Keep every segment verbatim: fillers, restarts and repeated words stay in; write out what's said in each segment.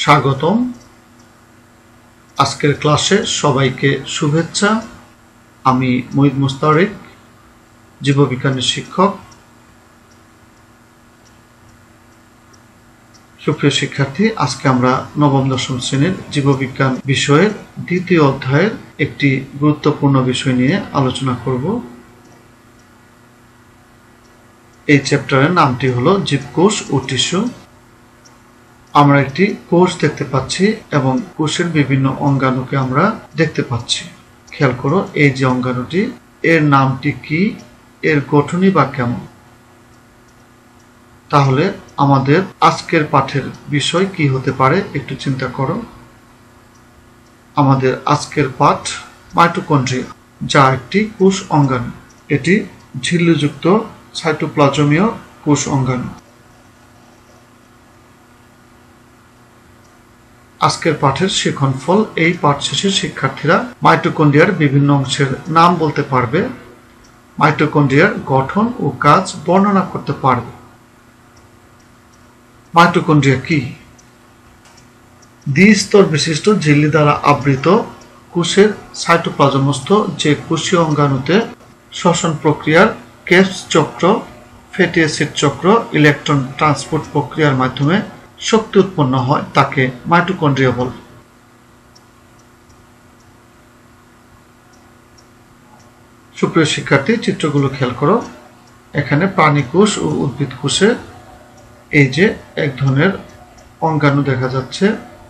স্বাগতম। আজকের ক্লাসে সবাইকে শুভেচ্ছা। আমি মুহিত মুস্তারিক, জীববিজ্ঞানের শিক্ষক। সুপ্রিয় শিক্ষার্থী, আজকে আমরা নবম দশম শ্রেণীর জীববিজ্ঞান বিষয়ের দ্বিতীয় অধ্যায়ের একটি গুরুত্বপূর্ণ বিষয় নিয়ে আলোচনা করব। এই চ্যাপ্টারের নামটি হলো জীবকোষ ও টিস্যু। আমরা একটি কোষ দেখতে পাচ্ছি এবং কোষের বিভিন্ন অঙ্গাণুকে আমরা দেখতে পাচ্ছি। খেয়াল করো, এই যে অঙ্গাণুটি, এর নামটি কি, এর গঠনই বা কেমন। তাহলে আমাদের আজকের পাঠের বিষয় কি হতে পারে একটু চিন্তা করো। আমাদের আজকের পাঠ মাইটোকন্ড্রিয়া, যা একটি কোষ অঙ্গাণু। এটি ঝিল্লিযুক্ত সাইটোপ্লাজমীয় কোষ অঙ্গাণু। আজকের পাঠের শিক্ষণফল: এই পাঠ শেষে শিক্ষার্থীরা মাইটোকন্ড্রিয়ার বিভিন্ন অংশের নাম বলতে পারবে, মাইটোকন্ড্রিয়ার গঠন ও কাজ বর্ণনা করতে পারবে। মাইটোকন্ড্রিয়া কি? দ্বিস্তর বিশিষ্ট ঝিল্লি দ্বারা আবৃত কোষের সাইটোপ্লাজমস্থ যে কোষীয় অঙ্গাণুতে শ্বসন প্রক্রিয়ার কেপস চক্র, ফ্যাটি অ্যাসিড চক্র, ইলেকট্রন ট্রান্সপোর্ট প্রক্রিয়ার মাধ্যমে শক্তি উৎপন্ন হয় তাকে মাইটোকন্ড্রিয়া বলে। সুপ্রিয় শিক্ষার্থী, চিত্রগুলো খেয়াল করো। এখানে প্রাণী কোষ ও উদ্ভিদ কোষে এই যে এক ধরনের অঙ্গাণু দেখা যাচ্ছে,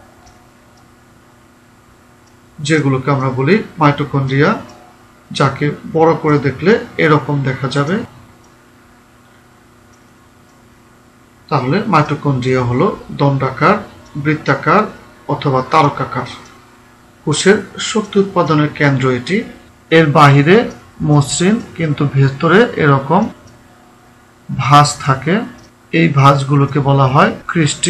যেগুলোকে আমরা বলি মাইটোকন্ড্রিয়া, যাকে বড় করে দেখলে এরকম দেখা যাবে। তাহলে মাইটোকন্ড্রিয়া হলো দণ্ডাকার, বৃত্তাকার অথবা তারকাকার কোষের শক্তি উৎপাদনের কেন্দ্র এটি। এর বাহিরে মসৃণ, কিন্তু ভেতরে এরকম ভাঁজ থাকে। এই ভাঁজগুলোকে বলা হয় ক্রিস্টি।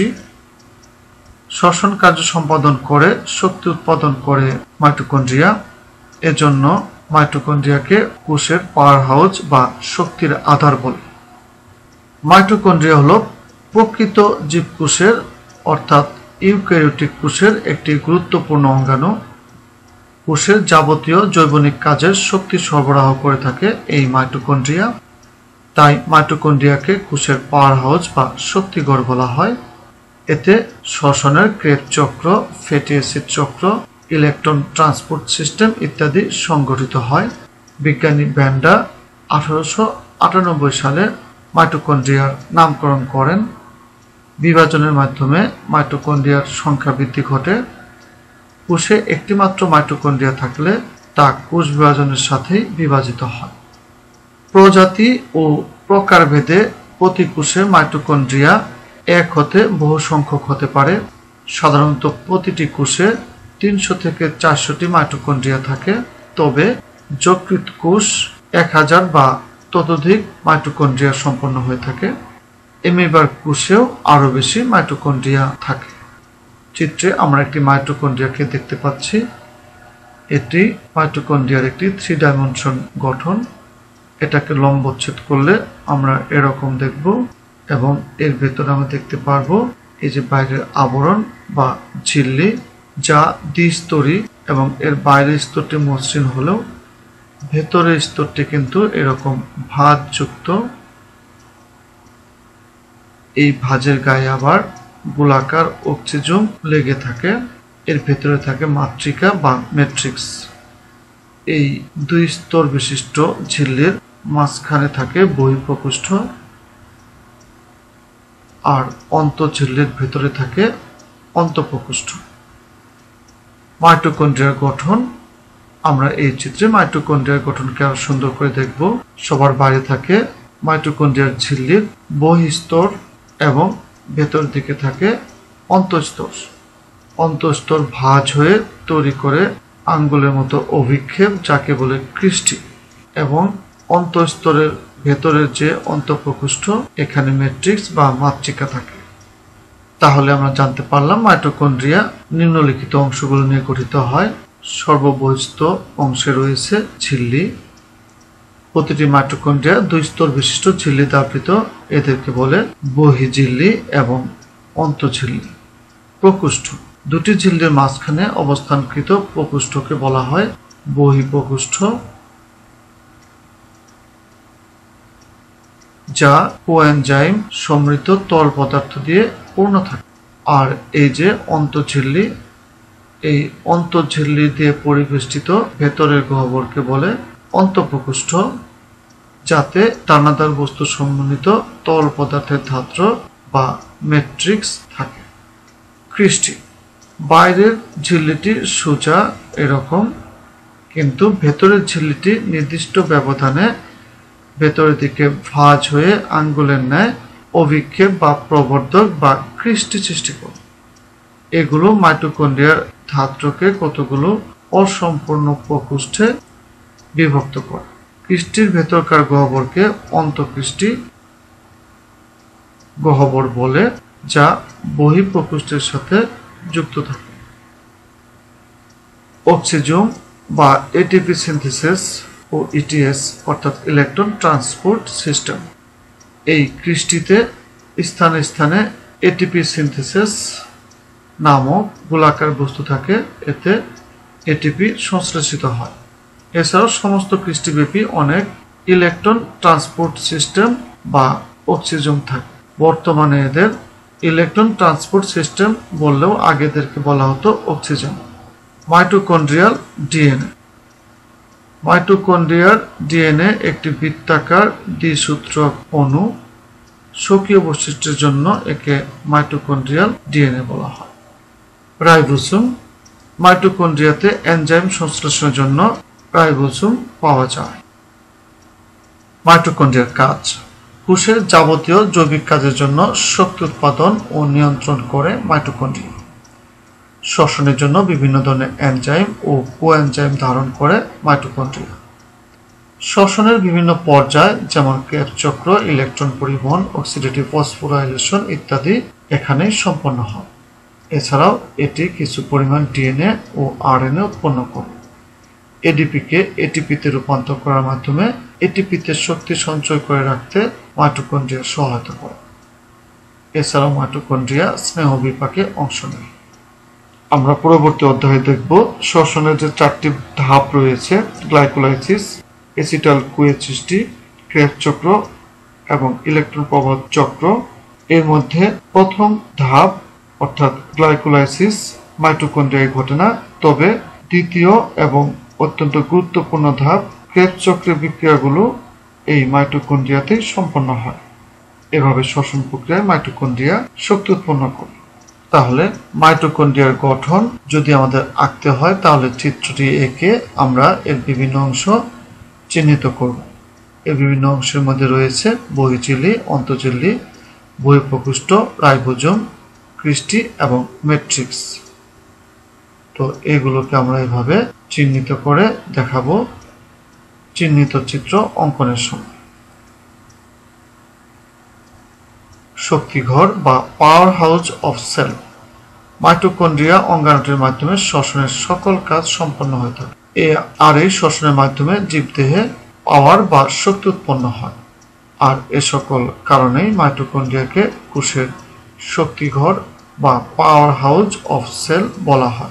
শ্বসন কার্য সম্পাদন করে শক্তি উৎপাদন করে মাইটোকন্ড্রিয়া। এজন্য মাইটোকন্ড্রিয়াকে কোষের পাওয়ার হাউস বা শক্তির আধার বলে। মাইটোকন্ড্রিয়া হলো প্রকৃত জীবকোষের অর্থাৎ ইউক্যারিওটিক কোষের একটি গুরুত্বপূর্ণ অঙ্গাণু। কোষের যাবতীয় জৈবনিক কাজের শক্তি সরবরাহ করে থাকে এই মাইটোকন্ড্রিয়া। তাই মাইটোকন্ড্রিয়াকে কোষের পাওয়ার হাউস বা শক্তিঘর বলা হয়। এতে শ্বসনের ক্রেবস চক্র, ফ্যাটি অ্যাসিড চক্র, ইলেকট্রন ট্রান্সপোর্ট সিস্টেম ইত্যাদি সংগঠিত হয়। বিজ্ঞানী ব্যান্ডা আঠারোশো আটানব্বই সালে মাইটোকন্ড্রিয়ার নামকরণ করেন। বিভাজনের মাধ্যমে মাইটোকন্ড্রিয়ার সংখ্যা বৃদ্ধি ঘটে। কোষে একটিমাত্র মাইটোকন্ড্রিয়া থাকলে তা কোষ বিভাজনের সাথেই বিভাজিত হয়। প্রজাতি ও প্রকারভেদে প্রতি কোষে মাইটোকন্ড্রিয়া এক হতে বহু সংখ্যক হতে পারে। সাধারণত প্রতিটি কোষে তিনশো থেকে চারশোটি মাইটোকন্ড্রিয়া থাকে, তবে যকৃৎ কোষ এক হাজার বা ততোধিক মাইটোকন্ড্রিয়া সম্পন্ন হয়ে থাকে। এমিবার কোষেও আরো বেশি মাইটোকন্ড্রিয়া থাকে। চিত্রে আমরা একটি মাইটোকন্ড্রিয়াকে দেখতে পাচ্ছি। এটি মাইটোকন্ড্রিয়ার একটি থ্রি ডাইমেনশন গঠন। এটাকে লম্বচ্ছেদ করলে আমরা এরকম দেখব, এবং এর ভেতরে আমরা দেখতে পারবো এই যে বাইরের আবরণ বা ঝিল্লি, যা দ্বিস্তরী, এবং এর বাইরের স্তরটি মসৃণ হলেও ভেতরের স্তরটি কিন্তু এরকম ভাঁজযুক্ত। এই ভাঁজের গায়ে আবার গোলাকার অক্সিজম লেগে থাকে। এর ভেতরে থাকে মাতৃকা বা ম্যাট্রিক্স। এই দুই স্তর বিশিষ্ট ঝিল্লির মাঝখানে থাকে বহিঃপ্রকোষ্ঠ, আর অন্তঃঝিল্লির ভেতরে থাকে অন্তঃপ্রকোষ্ঠ। মাইটোকন্ড্রিয়ার গঠন: আমরা এই চিত্রে মাইটোকন্ড্রিয়ার গঠনকে আরো সুন্দর করে দেখব। সবার বাইরে থাকে মাইটোকন্ড্রিয়ার ঝিল্লির বহিঃস্তর এবং ভেতর দিকে থাকে অন্তঃস্তর। অন্তঃস্তর ভাঁজ হয়ে তৈরি করে আঙ্গুলের মতো অভিক্ষেপ, যাকে বলে ক্রিস্টি, এবং অন্তঃস্তরের ভেতরের যে অন্তঃপ্রকোষ্ঠ, এখানে ম্যাট্রিক্স বা মাতৃকা থাকে। তাহলে আমরা জানতে পারলাম মাইটোকন্ড্রিয়া নিম্নলিখিত অংশগুলো নিয়ে গঠিত হয়। সর্ববহিস্থ অংশে রয়েছে ঝিল্লি। প্রতিটি মাইটোকন্ড্রিয়া দুই স্তর বিশিষ্ট ঝিল্লিতে আবৃত। এদেরকে বলে বহিঃঝিল্লি এবং অন্তঃঝিল্লি। প্রকোষ্ঠ। দুটি ঝিল্লির মাঝখানে অবস্থানকৃত প্রকোষ্ঠকে বলা হয় বহিঃপ্রকোষ্ঠ, যা কোএনজাইম সমৃদ্ধ তরল পদার্থ দিয়ে পূর্ণ থাকে। আর এই যে অন্তঃঝিল্লি, এই অন্তঃঝিল্লি দিয়ে পরিবেষ্টিত ভেতরের গহ্বরকে বলে অন্তঃপ্রকোষ্ঠ, যাতে দানাদার বস্তু সমন্বিত তরল পদার্থের ধাত্র বা ম্যাট্রিক্স থাকে। ক্রিস্টি। বাইরের ঝিল্লিটি সোজা এরকম, কিন্তু ভেতরের ঝিল্লিটি নির্দিষ্ট ব্যবধানে ভেতরের দিকে ভাঁজ হয়ে আঙ্গুলের ন্যায় অভিক্ষেপ বা প্রবর্ধক বা ক্রিস্টি সৃষ্টি করে। এগুলো মাইটোকন্ড্রিয়ার ধাত্রকে কতগুলো অসম্পূর্ণ প্রকোষ্ঠে বিভক্ত করে। ক্রিস্টির ভেতরকার গহ্বরকে অন্তঃক্রিস্টি গহ্বর বলে, যা বহিঃপ্রকোষ্ঠের সাথে যুক্ত থাকে। অক্সিজোম বা এটিপি সিনথেসিস ও ইটিএস অর্থাৎ ইলেকট্রন ট্রান্সপোর্ট সিস্টেম। এই ক্রিস্টিতে স্থানে স্থানে এটিপি সিনথেসিস নামক গোলাকার বস্তু থাকে, এতে এটিপি সংশ্লেষিত হয়। এছাড়াও সমস্ত ক্রিস্টিব্যাপী অনেক ইলেকট্রন ট্রান্সপোর্ট সিস্টেম বা অক্সিজোম থাকে। বর্তমানে এদের ইলেকট্রন ট্রান্সপোর্ট সিস্টেম বললেও আগেদেরকে বলা হতো অক্সিজোম। Mitochondrial DNA. মাইটোকন্ড্রিয়ার ডিএনএ একটি বৃত্তাকার দ্বিসূত্রক অণু। স্বকীয় বৈশিষ্ট্যের জন্য একে মাইটোকন্ড্রিয়াল ডিএনএ বলা হয়। রাইবোসোম। মাইটোকন্ড্রিয়াতে এনজাইম সংশ্লেষণের জন্য রাইবোসোম পাওয়া যায়। মাইটোকন্ড্রিয়ার কাজ। কোষের যাবতীয় জৈবিক কাজের জন্য শক্তি উৎপাদন ও নিয়ন্ত্রণ করে মাইটোকন্ড্রিয়া। শ্বসনের জন্য বিভিন্ন ধরনের এনজাইম ও কোএনজাইম ধারণ করে মাইটোকন্ড্রিয়া। শ্বসনের বিভিন্ন পর্যায় যেমন ক্রেবস চক্র, ইলেকট্রন পরিবহন, অক্সিডেটিভ ফসফোরাইলেশন ইত্যাদি এখানেই সম্পন্ন হয়। এছাড়াও এটি কিছু পরিমাণ ডিএনএ ও আরএনএ উৎপন্ন করে। এডিপিকে এটিপিতে রূপান্তর করার মাধ্যমে এটিপিতে শক্তি সঞ্চয় করে রাখতে মাইটোকন্ড্রিয়া সহায়তা করে। এছাড়াও মাইটোকন্ড্রিয়া স্নেহ বিপাকে অংশ নেয়। আমরা পরবর্তী অধ্যায়ে দেখব শ্বসনের যে চারটি ধাপ রয়েছে, গ্লাইকোলাইসিস, এসিটাইল কোয়ের সৃষ্টি, ক্রেবস চক্র এবং ইলেকট্রন প্রবাহ চক্র। এর মধ্যে প্রথম ধাপ অর্থাৎ গ্লাইকোলাইসিস মাইটোকন্ড্রিয়ায় ঘটে না, তবে দ্বিতীয় এবং অত্যন্ত গুরুত্বপূর্ণ ধাপ ক্রেবস চক্রের বিক্রিয়াগুলো এই মাইটোকন্ড্রিয়াতেই সম্পন্ন হয়। এভাবে শ্বসন প্রক্রিয়ায় মাইটোকন্ড্রিয়া শক্তি উৎপন্ন করে। তাহলে মাইটোকন্ড্রিয়ার গঠন যদি আমাদের আঁকতে হয়, তাহলে চিত্রটি এঁকে আমরা এর বিভিন্ন অংশ চিহ্নিত করব। এর বিভিন্ন অংশের মধ্যে রয়েছে বহিঃঝিল্লি, অন্তঃঝিল্লি, বহিঃপ্রকোষ্ঠ, রাইবোজোম, ক্রিস্টি এবং ম্যাট্রিক্স। তো এগুলোকে আমরা এভাবে চিহ্নিত করে দেখাবো চিহ্নিত চিত্র অঙ্কনের সময়। শক্তিঘর বা power house of cell. Mitochondria অঙ্গাণুটির মাধ্যমে শ্বসনের সকল কাজ সম্পন্ন হয়ে থাকে। আর এই শ্বসনের মাধ্যমে জীবদেহে পাওয়ার বা শক্তি উৎপন্ন হয়। আর এ সকল কারণেই মাইটোকন্ড্রিয়াকে কোষের শক্তিঘর বা পাওয়ার হাউস অফ সেল বলা হয়।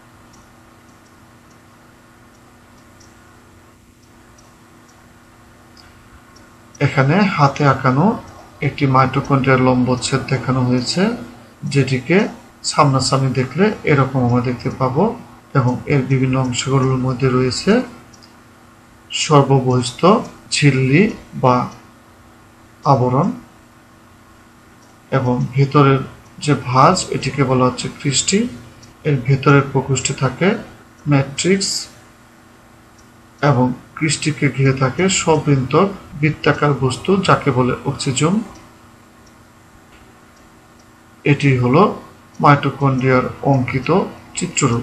এখানে হাতে আঁকানো একটি মাইটোকন্ড্রিয়ার লম্বচ্ছেদ দেখানো হয়েছে, যেটিকে সামনাসামনি দেখলে এরকম আমরা দেখতে পাবো। এবং এর বিভিন্ন অংশগুলোর মধ্যে রয়েছে সর্ববহিস্থ ঝিল্লি বা আবরণ, এবং ভেতরের যে ভাঁজ এটিকে বলা হচ্ছে ক্রিস্টি। এর ভেতরের প্রকোষ্ঠে থাকে ম্যাট্রিক্স এবং ক্রিস্টিকে ঘিরে থাকে সবৃন্তক বৃত্তাকার বস্তু, যাকে বলে অক্সিজোম। এটি হলো মাইটোকন্ড্রিয়ার অঙ্কিত চিত্ররূপ।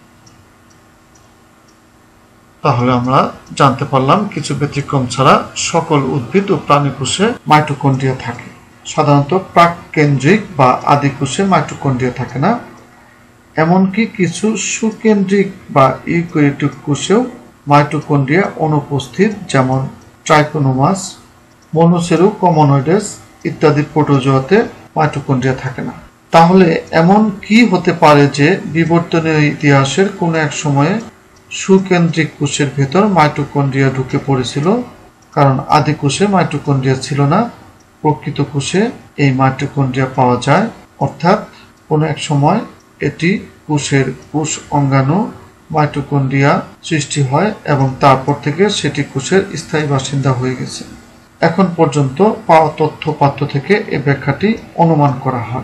তাহলে আমরা জানতে পারলাম কিছু ব্যতিক্রম ছাড়া সকল উদ্ভিদ ও প্রাণী কোষে মাইটোকন্ড্রিয়া থাকে। সাধারণত প্রাক কেন্দ্রিক বা আদি কোষে মাইটোকন্ড্রিয়া থাকে না। এমনকি কিছু সুকেন্দ্রিক বা ইউক্যারিওটিক কোষেও মাইটোকন্ড্রিয়া অনুপস্থিত, যেমন ট্রাইকোনোমাস, মনোসেরু কমনোইডেস ইত্যাদি প্রোটোজোয়াতে মাইটোকন্ড্রিয়া থাকে না। তাহলে এমন কি হতে পারে যে বিবর্তনীয় ইতিহাসের কোনো এক সময়ে সুকেন্দ্রিক কোষের ভেতর মাইটোকন্ড্রিয়া ঢুকে পড়েছিল, কারণ আদি কোষে মাইটোকন্ড্রিয়া ছিল না, প্রকৃত কোষে এই মাইটোকন্ড্রিয়া পাওয়া যায়। অর্থাৎ কোনো এক সময় এটি কোষের কোষ অঙ্গাণু মাইটোকন্ড্রিয়া সৃষ্টি হয় এবং তারপর থেকে সেটি কোষের স্থায়ী বাসিন্দা হয়ে গেছে। এখন পর্যন্ত পাওয়া তথ্যপাত্র থেকে এই ব্যাখ্যাটি অনুমান করা হয়।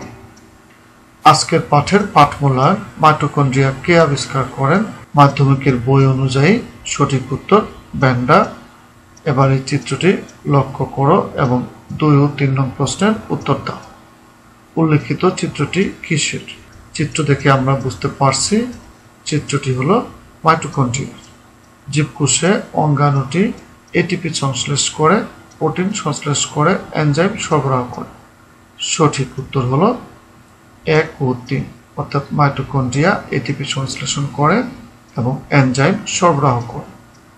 আজকের পাঠের পাঠমূল্যায়ন, মাইটোকন্ড্রিয়া কে আবিষ্কার করেন? মাধ্যমিকের বই অনুযায়ী সঠিক উত্তর ব্যান্ডা। এবার এই চিত্রটি লক্ষ্য করো এবং দুই ও তিন নং প্রশ্নের উত্তর দাও। উল্লেখিত চিত্রটি কিসের? চিত্র দেখে আমরা বুঝতে পারছি চিত্রটি হলো মাইটোকন্ড্রিয়া। জীবকোষে অঙ্গাণুটি এটিপি সংশ্লেষ করে, প্রোটিন সংশ্লেষ করে, এনজাইম সরবরাহ করে। সঠিক উত্তর হলো এক ও তিন, অর্থাৎ মাইটোকন্ড্রিয়া এটিপি সংশ্লেষণ করে এবং এনজাইম সরবরাহ করে।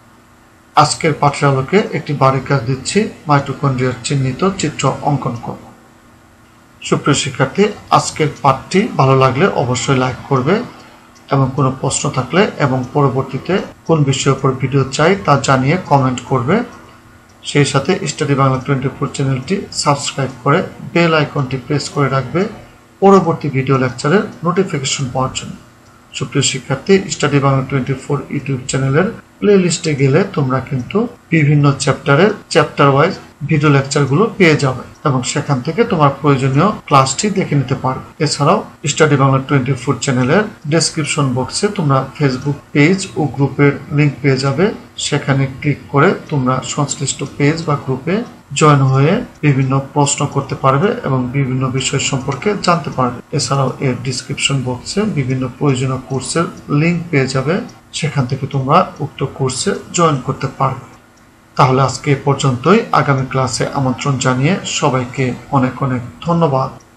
আজকের পাঠের আলোকে একটি বাড়ি কাজ দিচ্ছি, মাইটোকন্ড্রিয়ার চিহ্নিত চিত্র অঙ্কন করব। সুপ্রিয় শিক্ষার্থী, আজকের পাঠটি ভালো লাগলে অবশ্যই লাইক করবে এবং কোনো প্রশ্ন থাকলে এবং পরবর্তীতে কোন বিষয়ের উপর ভিডিও চাই তা জানিয়ে কমেন্ট করবে। সেই সাথে স্টাডি বাংলা টোয়েন্টি ফোর চ্যানেলটি সাবস্ক্রাইব করে বেল আইকনটি প্রেস করে রাখবে পরবর্তী ভিডিও লেকচারের নোটিফিকেশন পাওয়ার জন্য। সুপ্রিয় শিক্ষার্থী, study Bangla twenty four YouTube চ্যানেলের প্লে লিস্টে গেলে তোমরা কিন্তু বিভিন্ন চ্যাপ্টারের চ্যাপ্টার ওয়াইজ ভিডিও লেকচারগুলো পেয়ে যাবে এবং সেখান থেকে তোমার প্রয়োজনীয় ক্লাসটি দেখে নিতে পারবে। এছাড়াও স্টাডি বাংলা টোয়েন্টি ফোর চ্যানেলের ডেসক্রিপশন বক্সে তোমরা ফেসবুক পেজ ও গ্রুপের লিঙ্ক পেয়ে যাবে। সেখানে ক্লিক করে তোমরা সংশ্লিষ্ট পেজ বা গ্রুপে জয়েন হয়ে বিভিন্ন প্রশ্ন করতে পারবে এবং বিভিন্ন বিষয় সম্পর্কে জানতে পারবে। এছাড়াও এর ডেসক্রিপশন বক্সে বিভিন্ন প্রয়োজনীয় কোর্সের লিঙ্ক পেয়ে যাবে, সেখান থেকে তোমরা উক্ত কোর্সে জয়েন করতে পারবে। তাহলে আজকে এ পর্যন্তই। আগামী ক্লাসে আমন্ত্রণ জানিয়ে সবাইকে অনেক অনেক ধন্যবাদ।